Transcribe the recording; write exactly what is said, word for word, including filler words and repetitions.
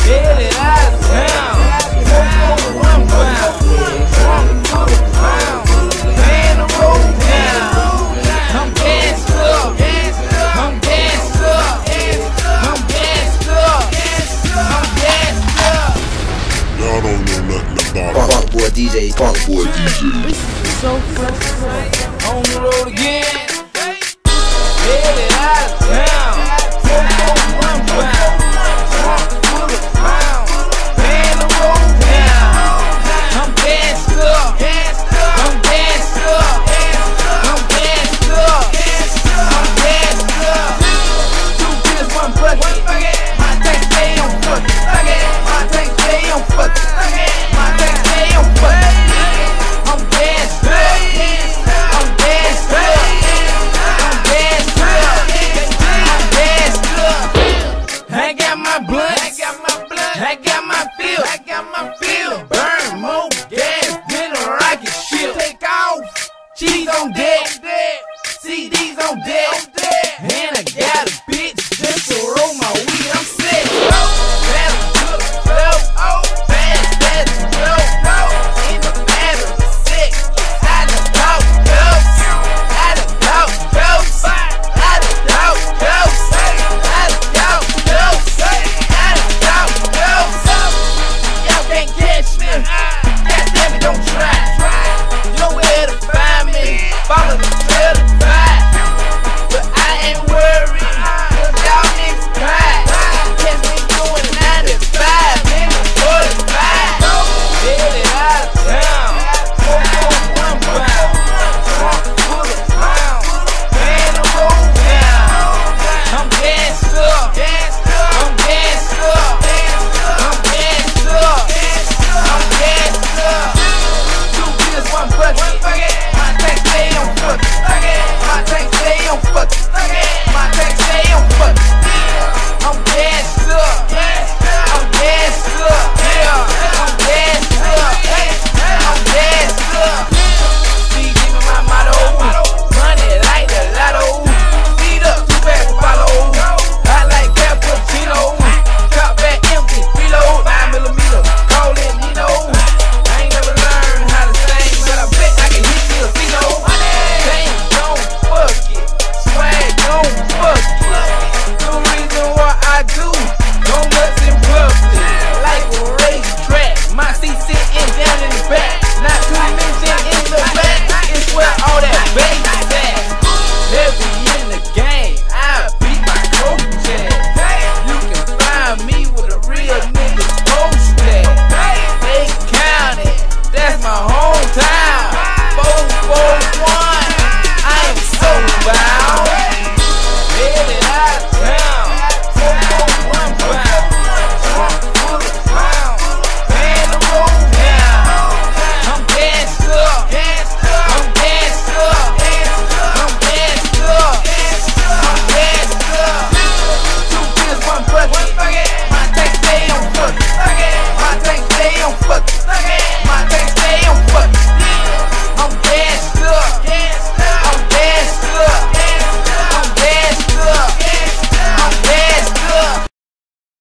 Headed out of town. One pound. Paying the road down. I'm gassed up. I'm gassed up. I'm gassed up. I'm gassed up. Y'all don't know nothing about Funk Boy D J, Funk Boy D J. So fresh. On the road again. Headed out of town. One pound. Trunk full of pounds. Paying the road down. I'm gassed up. I'm gassed up. I'm gassed up. I'm gassed up. Two pills, one bucket. My tank stay on fucking. My tank stay on fucking. My tank stay on fucking. I'm gassed up. I'm gassed up. I'm gassed up. I'm gassed up. I got my blunt. I got my blunt. I got my feel. I got my